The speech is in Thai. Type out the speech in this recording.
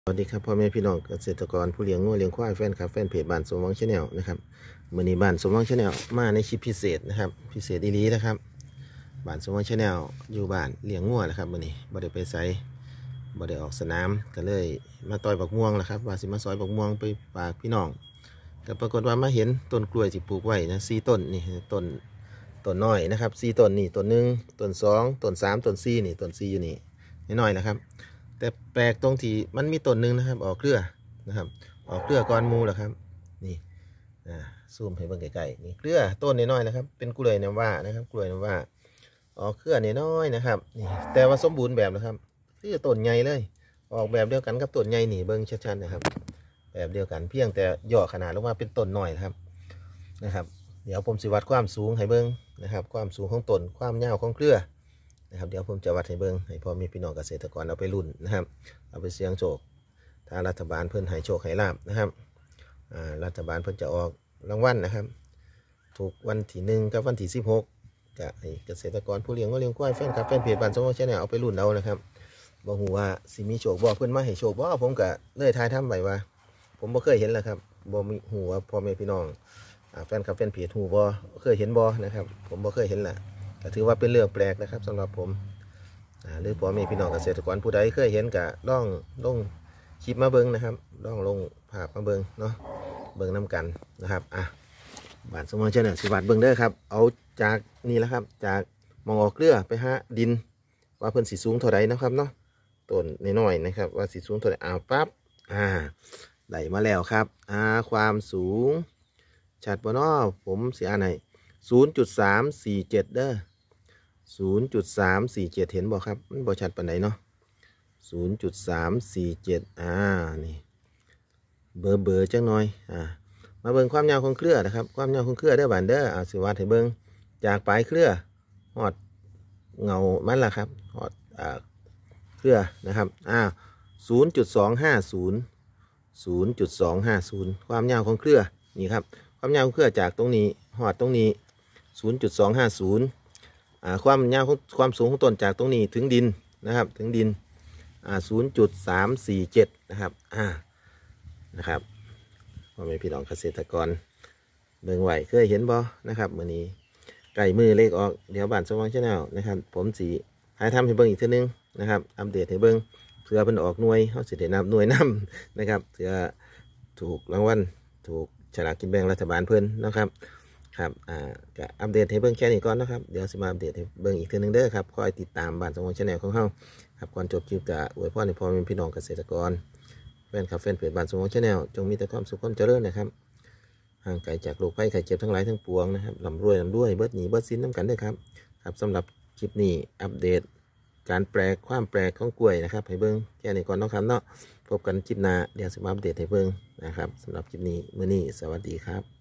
สวัสดีครับพ่อแม่พี่น้องเกษตรกรผู้เลี้ยงงัวเลี้ยงควายแฟนครับแฟนเพจบ้านสมหวังชาแนลนะครับมื้อนี้บ้านสมหวังชาแนลมาในคลิปพิเศษนะครับพิเศษอีหลีนะครับบ้านสมหวังชาแนลอยู่บ้านเลี้ยงงัวนะครับมื้อนี้บ่ได้ไปไสบ่ได้ออกสนามก็เลยมาต่อยบักม่วงแล้วครับว่าสิมาซอยบักม่วงไปฝากพี่น้องก็ปรากฏว่ามาเห็นต้นกล้วยที่ปลูกไว้นะ4ต้นนี่ต้นน้อยนะครับ4ต้นนี่ต้น1ต้น2ต้น3ต้น4นี่ต้น4อยู่นี่น้อยๆนะครับแต่แปลกตรงที่มันมีต้นหนึ่งนะครับออกเครือนะครับออกเครือก้อนมูแหละครับนี่ซูมให้เบิ่งไกลๆนี่เครือต้นน้อยๆนะครับเป็นกล้วยน้ำว้านะครับกล้วยน้ำว้าออกเครือน้อยๆนะครับนี่แต่ว่าสมบูรณ์แบบนะครับคือต้นใหญ่เลยออกแบบเดียวกันกับต้นใหญ่นี่เบิ่งชัดๆนะครับแบบเดียวกันเพียงแต่ย่อขนาดลงมาเป็นต้นน้อยนะครับเดี๋ยวผมสิวัดความสูงให้เบิ่งนะครับความสูงของต้นความยาวของเครือนะครับเดี๋ยวผมจะวัดให้เบิ้งให้พ่อแม่พี่น้องเกษตรกรเอาไปรุ่นนะครับเอาไปเสี่ยงโชคถ้ารัฐบาลเพิ่นให้โชคให้ลาภนะครับรัฐบาลเพิ่นจะออกรางวัลนะครับถูกวันที่1กับวันที่16ก็ให้เกษตรกรผู้เลี้ยงก็เลี้ยงควายแฟนครับแฟนเพจบ้านสมหวังชาแนลเอาไปรุ่นเอานะครับบ่ฮู้ว่าสิมีโชคบ่เพิ่นมาให้โชคบ่ผมก็เลยทายทำไว้ว่าผมบ่เคยเห็นแหละครับบ่มีฮู้ว่าพ่อแม่พี่น้องแฟนครับแฟนเพจฮู้บ่เคยเห็นบ่นะครับผมบ่เคยเห็นแหละก็ถือว่าเป็นเรื่องแปลกนะครับสำหรับผมหรือพ่อแม่พี่น้องเกษตรกรผู้ใดเคยเห็นก็ลองลงคลิปมาเบิ้งนะครับลองลงภาพมาเบิ้งเนาะเบิ้งน้ำกันนะครับบ้านสมหวังชาแนลสิวัดเบิ้งเด้อครับเอาจากนี่แหละครับจากมองออกเกลือไปหาดินว่าเพิ่นสีสูงเท่าไรนะครับเนาะต้นน้อยๆนะครับว่าสีสูงเท่าไรปั๊บไหลมาแล้วครับความสูงชัดบ่เนาะผมสิอ่านให้0.347เด้อ0.347เห็นบ่ครับมันบ่ชัดปานใดเนาะ0.347นี่เบอร์จังหน่อยมาเบิ่งความยาวของเครือนะครับความยาวของเครือเด้อบานเด้อสิวัดให้เบิ่งจากปลายเครือฮอดเงามันล่ะครับฮอดเครือนะครับ0.250ความยาวของเครือนี่ครับความยาวของเครือจากตรงนี้ฮอดตรงนี้0.250ความยาวของความสูงของต้นจากตรงนี้ถึงดินนะครับถึงดิน0.347นะครับนะครับพ่อแม่พี่น้องเกษตรกรเบิ่งไหวเคยเห็นบ่นะครับมื้อนี้ไก่มือเลขออกเดี๋ยวบ้านสมหวังชาแนลนะครับผมสิให้ทำให้เบิ่งอีกทีนึงนะครับอัปเดตให้เบิ่งเผื่อเพิ่นออกหน่วยเฮาสิได้นับหน่วยนำนะครับเผื่อถูกรางวัลถูกฉลากกินแบ่งรัฐบาลเพิ่นนะครับครับก็อัปเดตให้เบิ่งแค่นี้ก่อนนะครับเดี๋ยวสิมาอัปเดตให้เบิ่งอีกทีนึงเด้อครับคอยติดตามบ้านสมหวังชาแนลของเฮาครับก่อนจบคลิปก็อวยพรให้พ่อแม่พี่น้องเกษตรกรแฟนคลับแฟนเพจบ้านสมหวังชาแนลจงมีแต่ความสุขความเจริญนะครับห่างไกลจากโรคภัยไข้เจ็บทั้งหลายทั้งปวงนะครับร่ำรวยเบิดหนีเบิดสินน้ำกันด้วยครับสำหรับคลิปนี้อัปเดตการแปลความแปลกของกล้วยนะครับให้เบิ้งแค่นี้ก่อนนะครับเนาะพบกันคลิปหน้าเดี๋ยวจะมาอัปเดตให้เบิ้งนะครับสำหรับคลิปนี้มื้อนี้สวัสดีครับ